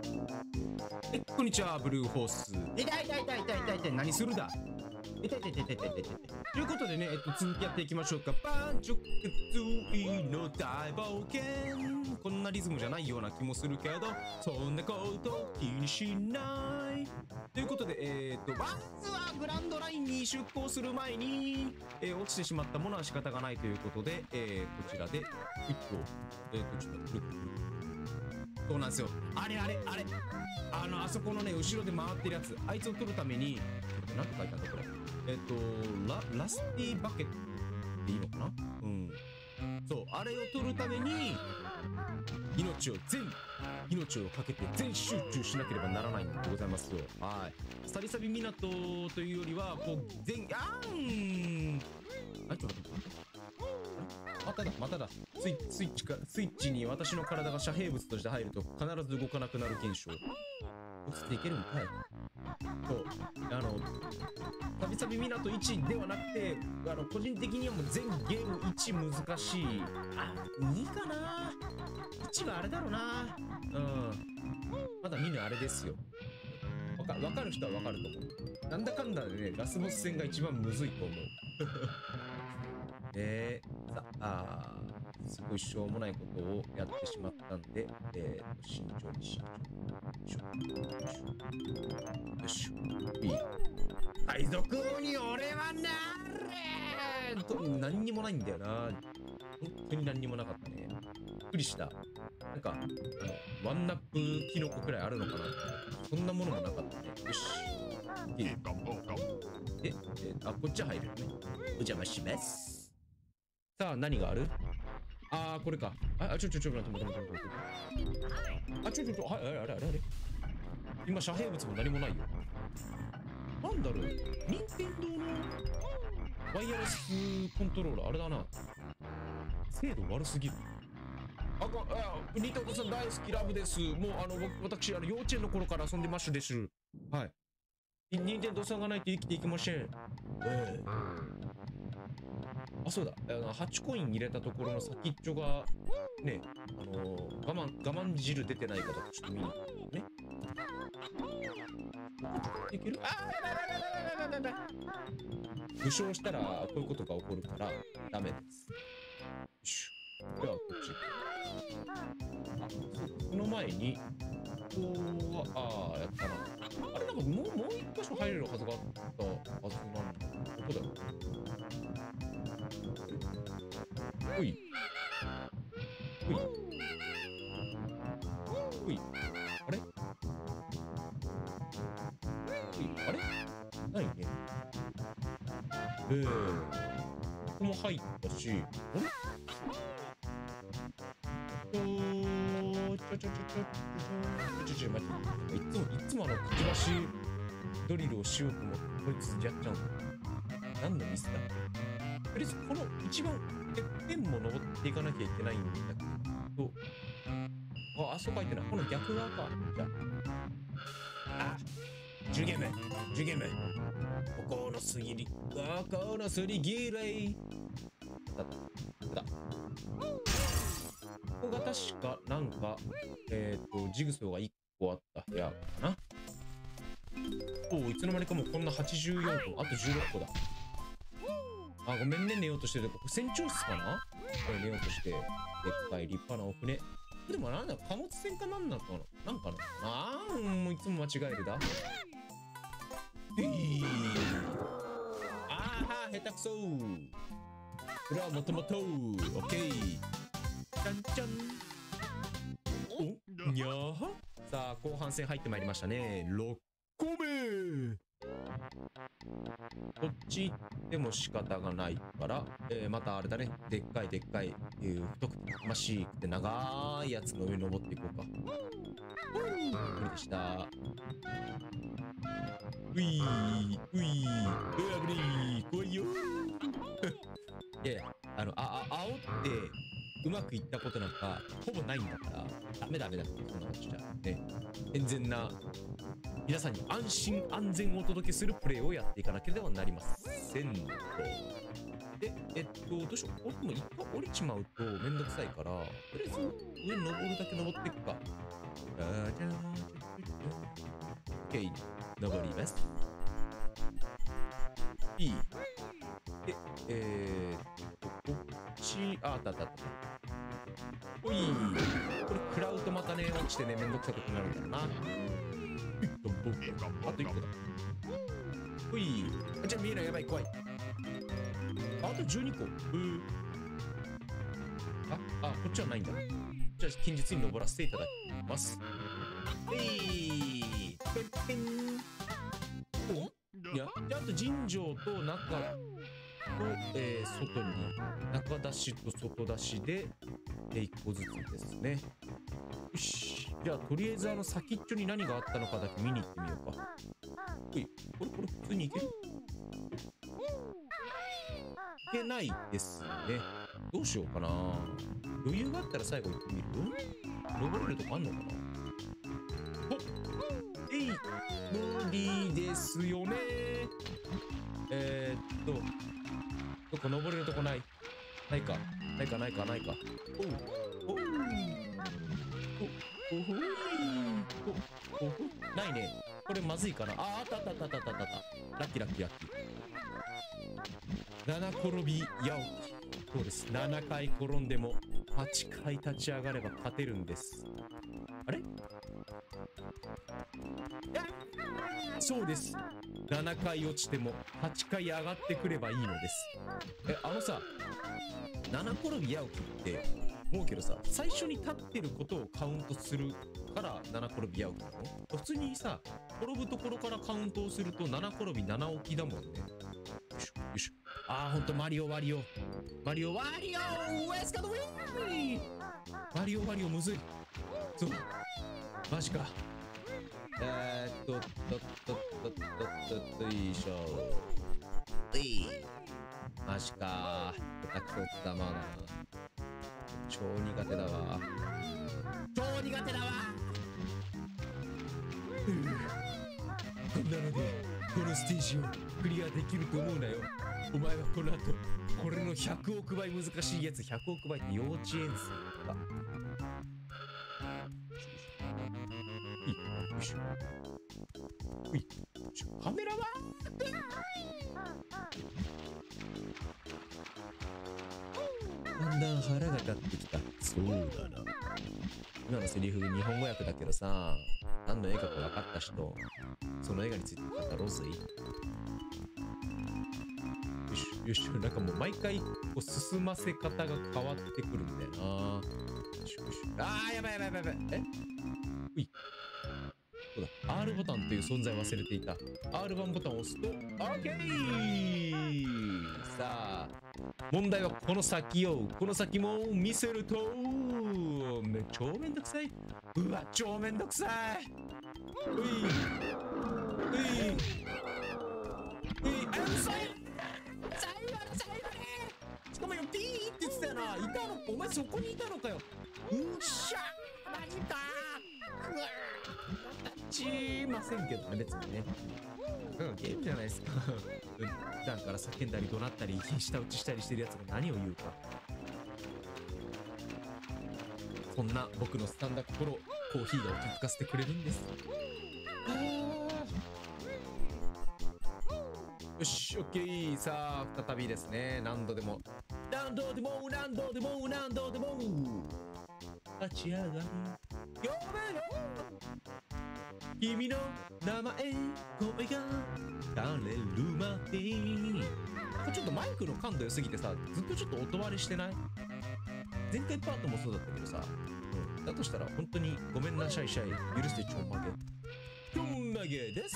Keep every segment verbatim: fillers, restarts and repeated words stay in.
え、こんにちは、ブルーホース。痛い痛い痛い痛い痛い痛い、何するだ。痛い痛い痛い痛い痛い痛い。ということでね、えっと、続きやっていきましょうか。パンチョクツイの大冒険。こんなリズムじゃないような気もするけど、そんなこと気にしない。ということで、えー、っと、まずはグランドラインに出航する前に、えー、落ちてしまったものは仕方がないということで、えー、こちらで、クイッと、えー、っと、ちょっと、くるくるくる。そうなんですよ。あれあれあれ。あの、あそこのね、後ろで回ってるやつ、あいつを取るために、なんて書いてあるんだ、これ。えっと、ラ、ラスティバケットでいいのかな。うん。そう、あれを取るために、命を全、命をかけて全集中しなければならないんでございますよ。はい。サビサビ港というよりは、こう、全、あーん。あ、ちょっと待って。まただ、まただ。スイスイッチか、スイッチに私の体が遮蔽物として入ると必ず動かなくなる現象。落ちていけるんかい。そう。あの、サビサビ港いちではなくて、あの、個人的にはもう全ゲームいち難しい。あ、にかな。いちはあれだろうな。うん。まだ見ぬあれですよ。わか、わかる人はわかると思う。なんだかんだでね、ラスボス戦が一番むずいと思う。で、さあ、すごいしょうもないことをやってしまったんで、えーと、慎重に慎重に。よいしょ。よいしょ。いい。海賊王に俺はなれと、何にもないんだよな。本当に何にもなかったね。びっくりした。なんか、あの、ワンナップキノコくらいあるのかなって。そんなものもなかったね。よし。いい。え、えー、あ、こっち入るよね。お邪魔します。さあ、何がある？あー、これか。あ、ちょちょちょ、待って待って待って待って。あ、ちょちょちょ、はい、あれあれあれあれ。今、遮蔽物も何もないよ。なんだろう。任天堂のワイヤレスコントローラー、あれだな。精度悪すぎる。あ、こ、あ、ニトコさん大好きラブです。もう、あの、私、あの、幼稚園の頃から遊んでましゅです。はい。任天堂さんがないと生きていけません。ええ。あ、そうだ。あの、はちコイン入れたところの先っちょが、ね、あのー、我慢、我慢汁出てないかとちょっと見に行くね。いける？あー、やばいやばいやばいやばいやばい。負傷したら、こういうことが起こるから、ダメです。よいしょ。では、こっち。あ、そう。その前に、ここは、あー、やったな。あれ、なんかもう、もう一箇所入れるはずがあったはずなんだ。どこだよ。ほい。ほい。ほい。あれほい。あれないね。えー。ここも入ったし、あれちょちょちょちょちょちょちょ待って。いつも、いつもあの、くちばしドリルをしようと思って、こいつやっちゃうんだ。何のミスだ。とりあえず、この一番、てっぺんも登っていかなきゃいけないんだけど、あ、あそこ入ってない。この逆側か。じゃあ。あ、ジュゲム、ジュゲム。ここのすぎり、ここのすりぎれ。だった。だ。ここが確か、なんか、えっと、ジグソーがいっこあった部屋かな。おお、いつの間にかもうこんなはちじゅうよんこ、あとじゅうろっこだ。あ、ごめんね、寝ようとしてる。ここ船長室かな？これ寝ようとして。でっかい立派なお船。でもなんだ、貨物船かなんなのかな？なんかな？あー、もういつも間違えるだ。えー、あーは、下手くそー。これはもともと、オッケー。じゃんじゃん。お、にゃーは。さあ、後半戦入ってまいりましたね。ろっこめ。こっち行っても仕方がないから、えー、またあれだね。でっかいでっかい、えー、太くてたくましくて長いやつの上に登っていこうか。無理でした。ういー、ういー、うわ、無理ー、怖いよー。いやいや、あの、あ、あ、煽って、うまくいったことなんか、ほぼないんだから、ダメダメだって、そんなことしちゃう。ね。健全な、皆さんに安心安全をお届けするプレイをやっていかなければなりません。で、えっと、どうしよう。俺も一回降りちまうとめんどくさいから、とりあえず上に登るだけ登っていくか。じゃじゃーじゃ OK。登ります。いい。で、えーっと、こっち、あ、あったあったあった。おい。これ食らうとまたね、落ちてね、めんどくさくなるんだよな。あといっこだ。おい。あ、じゃあ見えない。やばい、怖い。あとじゅうにこ。うー。あ、あ、こっちはないんだ。じゃあ、近日に登らせていただきます。えい。ペンペン。おいや、で、あと尋常と中と、えー、外に、中出しと外出しで、えー、いっこずつですね。よし。じゃあ、とりあえずあの先っちょに何があったのかだけ見に行ってみようか。ほい。これ、これ普通に行ける？いけないですね。どうしようかな。余裕があったら最後行ってみる？登れるとこあんのかな？ほっ。えい。無理ですよね。えー、っと、どこ登れるとこない？ないか。ないかないかないか。おう。おう。お、おほい。お、おほ。ないね。これまずいかな。あ、あったあったあったあったあったあった。ラッキーラッキーラッキー。七転び八起き。そうです。ななかい転んでもはちかい立ち上がれば勝てるんです。あれ？そうです。ななかい落ちてもはちかい上がってくればいいのです。え、あのさ、七転び八起きって思うけどさ、最初に立ってることをカウントするから七転び八起きなの？普通にさ、転ぶところからカウントをすると七転び七起きだもんね。よいしょ、よいしょ。あー、ほんとマリオワリオ。マリオワリオウエスカドウィーマリオワリオむずい。そう。マジか。えーっと、とっとっとっとっとっと、よいしょ。うい。マジかー。下手くそったまだな。超苦手だわ。超苦手だわ。こんなので、このステージをクリアできると思うなよ。お前はこの後、これのひゃくおくばい難しいやつ、ひゃくおくばいって幼稚園生とか。よいしょ。ほい。カメラはだんだん腹が立ってきた。そうだな。今のセリフ日本語訳だけどさ、何の絵か分かった人、その映画について語ろうぜ。よしよし、なんかもう毎回こう進ませ方が変わってくるんだよな。よしよし。あー、やばいやばいやばいやばい。え？うい。そうだ、R ボタンという存在を忘れていた。アールワン ボタンを押すと OK。 さあ問題はこの先よ。この先も見せるとめ超めんどくさい。うわ超めんどくさい。ういういういうあうさい最後の最後にしかもよピーって言ってたよな。いたの？お前そこにいたのかよ。うっしゃマジかうわしませんけどね、別にね。ゲームじゃないですか。普段から叫んだり怒鳴ったり舌打ちしたりしてるやつが何を言うか。そんな僕のスタンダ心、コーヒーが落ち着かせてくれるんです。よし、オッケー。さあ再びですね。何度でも何度でも何度でも何度でも立ち上がる。呼べよ君の名前、声が枯れるまで。ちょっとマイクの感度良すぎてさ、ずっとちょっと音割れしてない？前回パートもそうだったけどさ、うん、だとしたら本当にごめんなシャイシャイ許してちょんまげちょんまげです。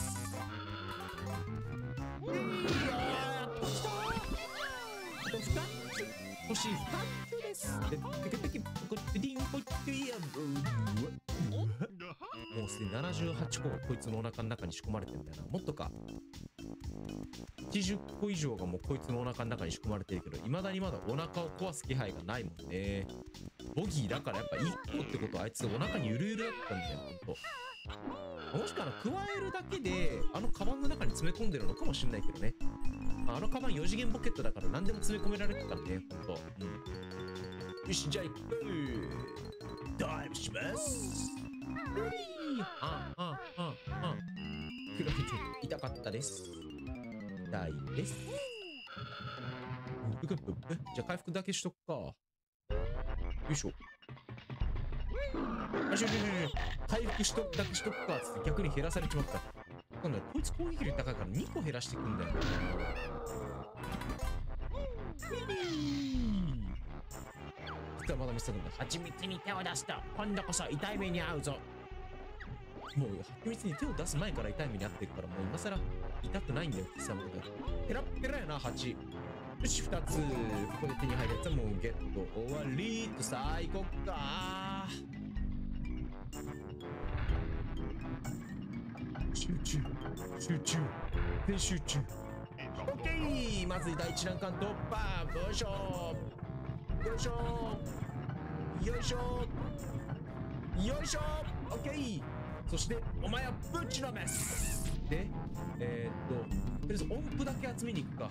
いやーっときたーとふたつ星ふたつです。ペケペケポコッテリンポッテリアブもうすでにななじゅうはちこがこいつのお腹の中に仕込まれてんだよな。もっとかはちじゅっこ以上がもうこいつのお腹の中に仕込まれてるけど、未だにまだお腹を壊す気配がないもんね。ボギーだからやっぱいっこってことはあいつお腹にゆるゆるだったんだよほんと。もしくは加えるだけであのカバンの中に詰め込んでるのかもしんないけどね。あのカバンよ次元ポケットだから何でも詰め込められるからねほんと。うん、よしじゃあ行く。ダイブします。あああああ比べて痛かったです。痛いです。じゃあ回復だけしとくか。よいしょ。あ、しょしょしょしょ。回復しとくだけしとくかっつって逆に減らされちまった。なんだ、こいつ攻撃力高いからにこ減らしていくんだよ。実はまだ見せたんだ。蜂蜜に手を出すと今度こそ痛い目に遭うぞ。もう蜂蜜に手を出す前から痛い目に遭ってるから、もう今更痛くないんだよ、貴様とか。ペラッペラやな、蜂。よし、ふたつ。ここで手に入るやつはもうゲット終わりとさあ行こっか。集中、集中、全集中。オッケー、まず第一難関突破。よいしょよいしょよいしょよいしょ。オッケー。そしてお前はぶちのめす。で、えー、っととりあえず音符だけ集めに行くか。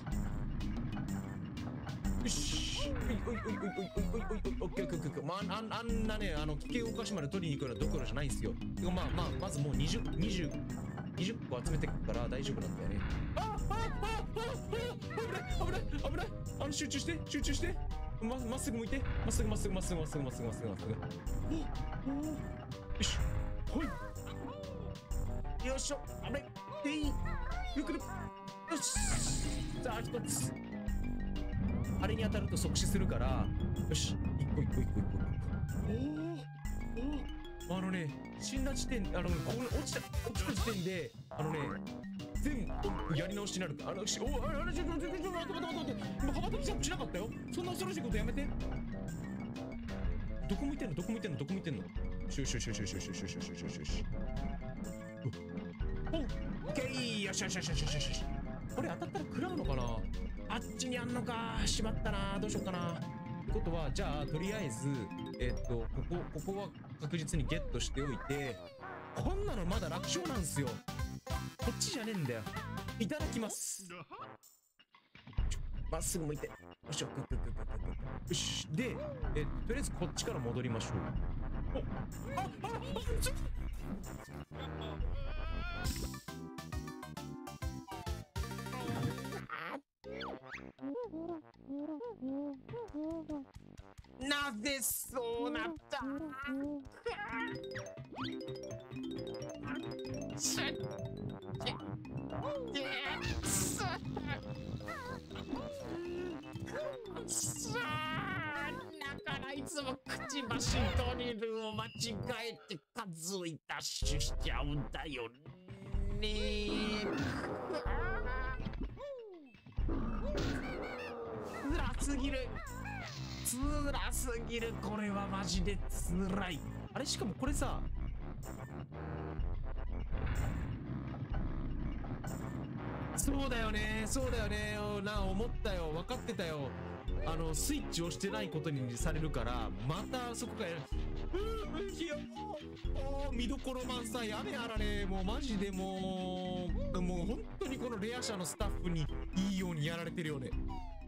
よし。おいおいおいおいおいおいおいおいおい。オッケーオッケーオッケー。まああんあんなね、あの危険お菓子まで取りに行くようなどころじゃないんですよ。てかまあまあまずもうにじゅう、にじゅう、にじゅっこ集めてくから大丈夫なんだよね。あああああ危ない危ない危ない。あの集中して集中して。ままっすぐ向いて。まっすぐまっすぐまっすぐまっすぐまっすぐまっすぐまっすぐ。おお。よし。ほい。よいしょ。あれ。えい。ゆっくり。よし。さあ一つ。あれに当たると即死するから。よし。一個一個一個一個一個。おお。おお。あのね、死んだ時点、あの、ここに落ちた、落ちた時点で、あのね、全部やり直しになる。あの、しお、あれ、あれ、ちょっと、ちょっと、ちょっと、待って待って待って。今、羽ばたきジャンプしなかったよ。そんな恐ろしいことやめて。どこ向いてんの、どこ向いてんの、どこ向いてんの。よしよしよしよしよしよしよしよしよしよしよし。お、オッケー。よしよしよしよしよしよし。これ当たったら食らうのかな。あっちにあんのか。しまったな。どうしようかな。ってことは、じゃあ、とりあえず、えっと、ここ、ここは確実にゲットしておいて、こんなのまだ楽勝なんすよ。こっちじゃねえんだよ。いただきます。まっすぐ向いて。よしよし。で、えっと、とりあえずこっちから戻りましょう。お、あ、あ、あ、ちょっと。なぜそうなったしっだからいつもくちばしドリルを間違えて数をいダッシュしちゃうんだよね。つらすぎるつらすぎる。これはマジでつらい。あれしかもこれさ、そうだよねそうだよねな、思ったよ、分かってたよ。あのスイッチをしてないことにされるからまたそこがやる。うーいやもう見どころ満載。やめやらね、もうマジでもうもう本当にこのレア社のスタッフにいいようにやられてるよね。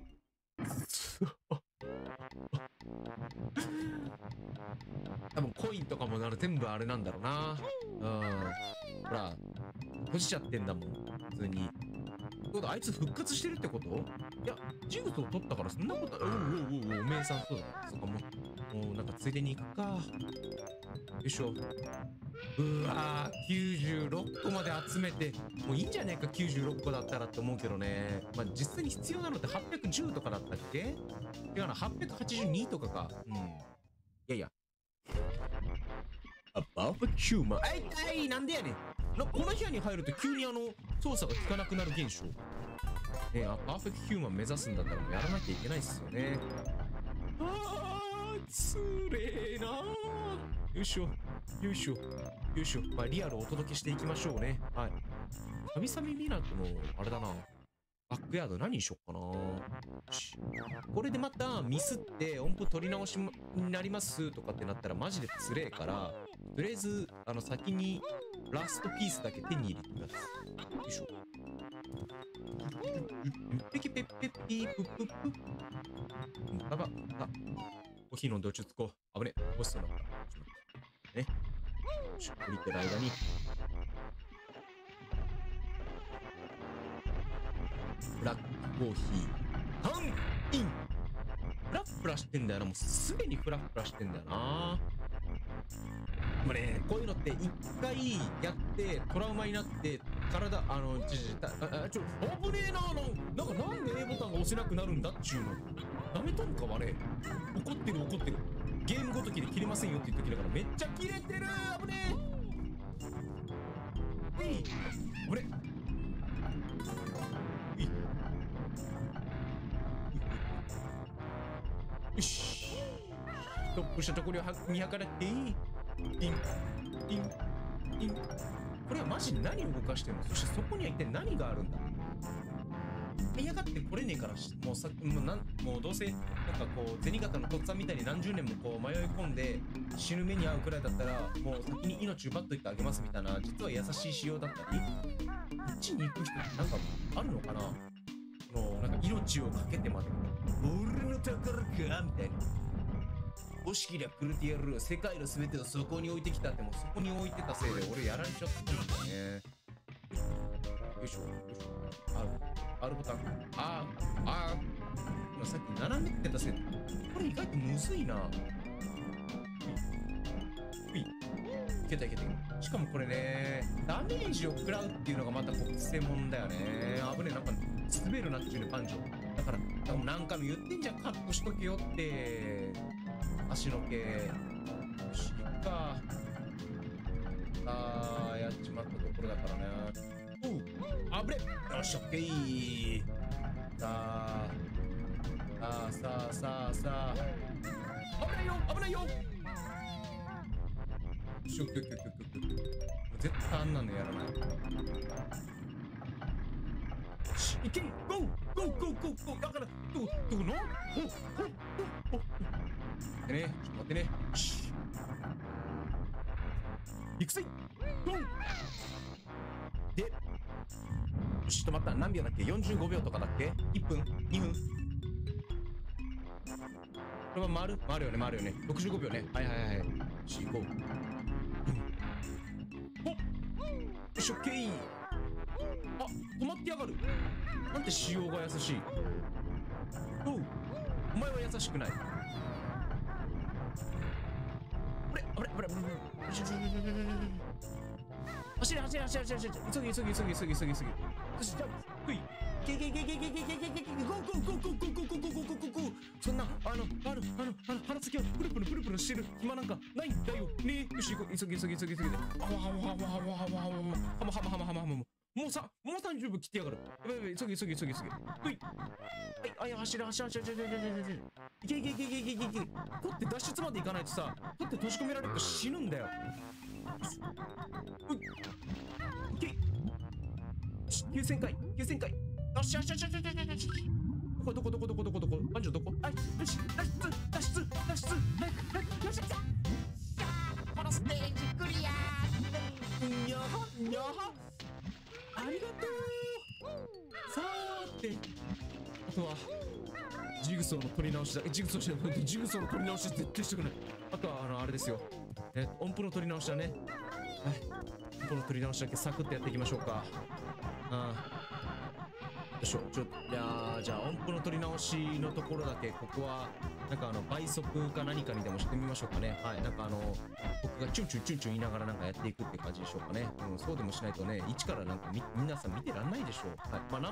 多分コインとかもなる全部あれなんだろうな。うん、ほら閉じちゃってんだもん普通に。そうだ、あいつ復活してるってこと？いや、ジグソを取ったからそんなこと。おうおうおうおう、おめえさんそうだ。そっか、もうもうなんかついでに行くか。よいしょ。うわー、きゅうじゅうろっこまで集めてもういいんじゃねえか、きゅうじゅうろっこだったらって思うけどね。まあ実際に必要なのってはっぴゃくじゅうとかだったっけ？違うな、はっぴゃくはちじゅうにとかか。うん、いやいや。あ、バーベキューマン。あいたい、なんでやねん。な、この部屋に入ると急にあの操作が効かなくなる現象。ね、あ、パーフェクトヒューマン目指すんだったらもうやらなきゃいけないっすよね。あー、つれえなー。よいしょよいしょよいしょ。まあリアルをお届けしていきましょうね。はい。久々見なくのあれだな、バックヤード何にしよっかな。これでまたミスって音符取り直しになりますとかってなったらマジでつれえから、とりあえずあの先にラストピースだけ手に入れてください。よいしょ。ペキペッペッピープップップッ。ババあ、コーヒー飲んで落ち着こう。危ねえ、落ちそうだった。ね。よし、降りてる間にブラックコーヒータンイン。フラフラしてんだよな。もうすでにフラフラしてんだよな。でもね、こういうのって一回やってトラウマになって体あのちちたああちょ危ねえな。なんかなんで A ボタンが押せなくなるんだっちゅうの。ダメとんかはね。怒ってる怒ってる。ゲームごときで切れませんよって言っときながらめっちゃ切れてる。危ねえ。えい危ねえ。よし。ストップしたところを見計らっていい。ピンピンピン。これはマジで何を動かしてるの。そしてそこには一体何があるんだ。嫌がってこれねえからもうさもうなんもうどうせなんかこう銭形のとっつぁんみたいに何十年もこう迷い込んで死ぬ目に遭うくらいだったらもう先に命奪っといてあげますみたいな実は優しい仕様だったり、こっちに行く人ってなんかあるのかな。もうなんか命をかけてまで俺の宝かみたいな。欲しけりゃくれてやる。世界の全てをそこに置いてきたって、もうそこに置いてたせいで俺やられちゃったんだよね。よいしょよいしょ。R, R ボタン。あーあー今さっき斜めってたせいでこれ意外とむずいな。ういいけたいけたい。しかもこれねダメージを食らうっていうのがまたこうくせもんだよね。危ねえ。なんか滑るなっていうねパンチを。だから何回も言ってんじゃんカットしとけよって。足の毛よしいっか。あーやっちまったところだからね。おうあぶれ。よしオッケー。さあさあさあさあさあ危ないよ危ないよ。よしオッケーオッケーオッケーオッケー。絶対あんなのやらない。いけんゴーゴーゴーゴーゴー。だからどこどこのおおおおでね、ちょっと待ってね。し行くぜゴーで、よし、止まった。何秒だっけ ?よんじゅうご 秒とかだっけ ?いっ 分 ?に 分これは回る回るよね回るよね。ろくじゅうごびょうね。はいはいはい。よし、行こう。うん、おっよし、オッケー。あ、止まってやがる。なんて仕様が優しい。おうお前は優しくない。あれあれあれ走れ走れ走れ走れ走れ。急ぎ急ぎ急ぎ急ぎ急ぎ急ぎ。よし、じゃあほいゲゲゲゲゲゲゲゲゲゲゲゴーゴーゴーゴーゴーゴーゴーゴーゴーゴーゴー。そんなあのあのあのあの鼻先をプルプルプルプルしてる暇なんかないんだよね。よし行こう。急ぎ急ぎ急ぎ急ぎ。あわはわはわはわはわはわはまはまはまはまはま。もうさもうさんじゅうびょう切ってやがる。やばいやばい。急ぎ急ぎ急ぎ急ぎ。ほいはいはい走れ走れ走れ走れ走れ走れ。いけいけいけいけいけいけいけ。取って脱出まで行かないとさ取って閉じ込められると死ぬんだよ。いけきゅうせんかいきゅうせんかい。よしよしよしよしよしよし。どこどこどこどこどこどこパンジョどこ。はいよし脱出脱出脱出。よしこのステージクリア。にゃはにゃはありがとう。さーてあとはジグソーの取り直しだ。ジグソーしてないジグソーの取り直し絶対してくれ。あとはあのあれですよ、え音符の取り直しだね。はい音符の取り直しだけサクッとやっていきましょうか。あよいしょ。ちょいやーじゃあ音符の取り直しのところだけここはなんかあの倍速か何かにでもしてみましょうかね。はいなんかあの僕がチュンチュンチュンチュン言いながらなんかやっていくって感じでしょうかね。うんそうでもしないとね一からなんかみ皆さん見てらんないでしょう。はいまあなん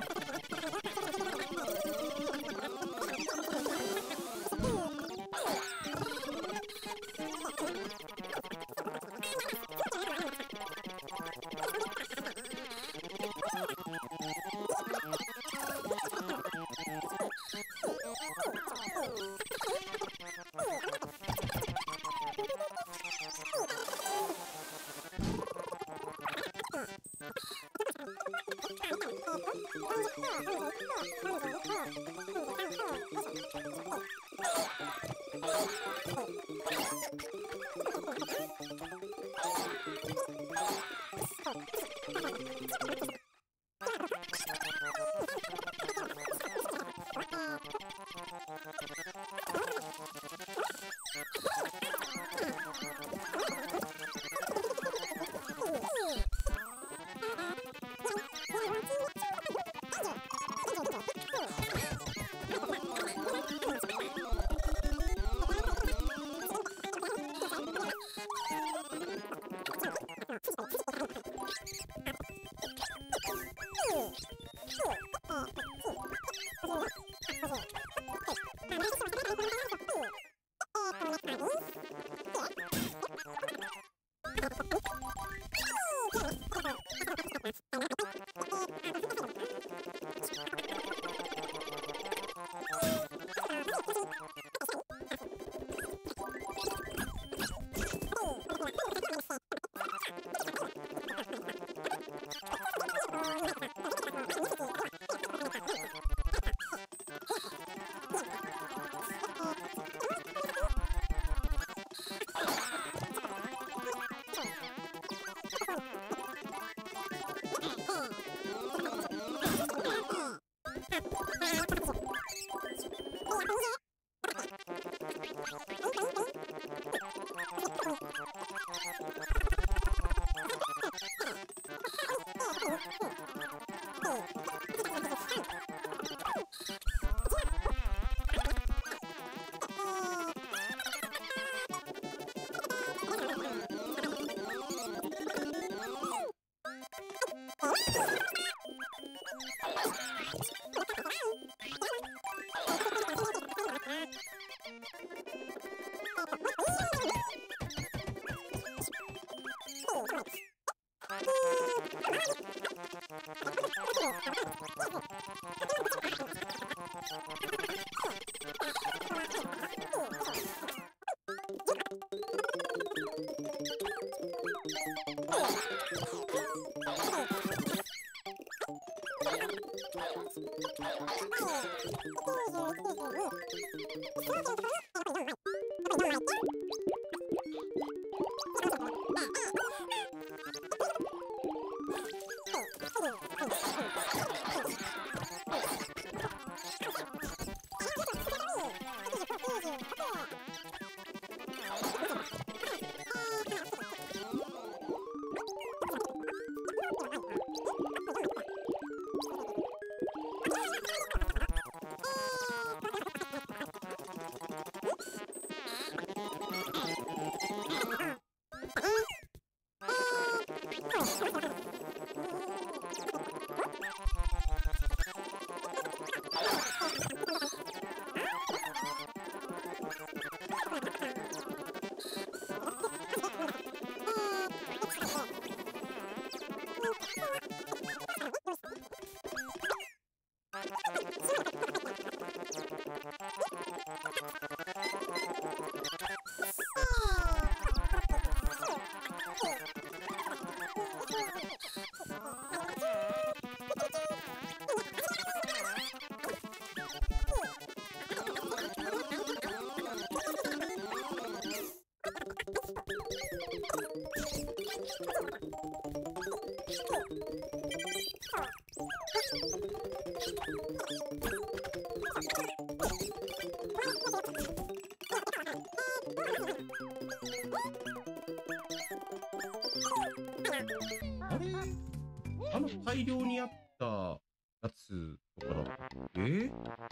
あれあの大量にあったやつとかだっけ？え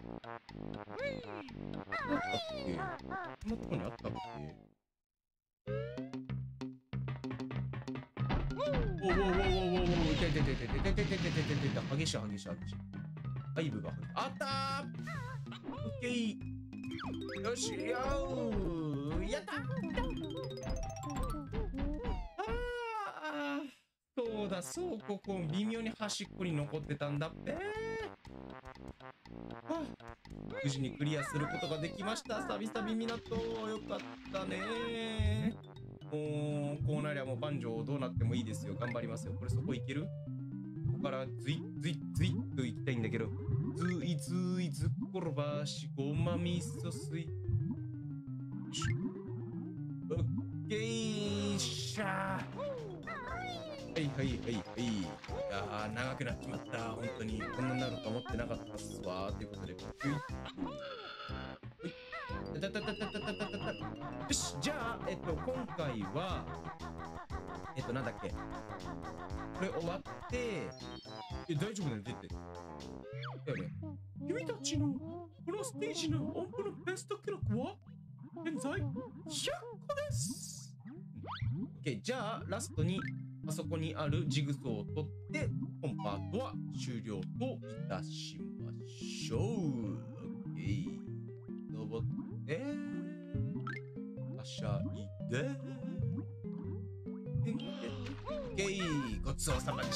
あったっけ？このとこにあったっけ？おおおおおおおお、痛い痛い痛い痛い痛い痛い痛い痛い痛い、激しい激しい激しい。アイブがあったー。オッケー。よしよー。やったー。あー、そうだ、そう、ここ微妙に端っこに残ってたんだっぺー。はあ、無事にクリアすることができました。サビサビ港、よかったねー。もうこうなりゃもうバンジョーどうなってもいいですよ。頑張りますよ。これそこ行ける？ここからズイッズイッズイッと行きたいんだけど、ズイズイズッコロバシごまみそ水。よし、オッケーしゃー。はいはいはいはい。いやー、長くなっちまった。本当にこんなになると思ってなかったっすわー。ということで、ほいほい、たたたたたたたたた。よし、じゃあ、えっと、今回は、えっと、なんだっけ。これ終わって、え、大丈夫だよ、出て。だよね。君たちの、このステージの音符のベスト記録は、現在、ひゃっこです。OK、じゃあ、ラストに、 あそこにあるジグソーを取って本パートは終了といたしましょう。 OK、 登ってはしゃいで OK、 ごちそうさまでした。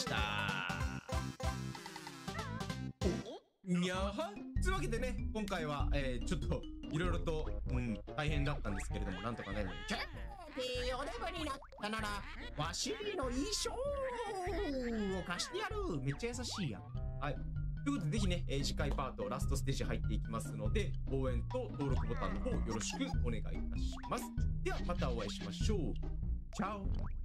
いやはというわけでね、今回は、えー、ちょっといろいろと、うん、大変だったんですけれども、なんとかね、キャーピーおデブになったならわしの衣装を貸してやる。めっちゃ優しいやん。はい、ということでぜひね、えー、次回パートラストステージ入っていきますので、応援と登録ボタンの方よろしくお願いいたします。ではまたお会いしましょう。チャオ。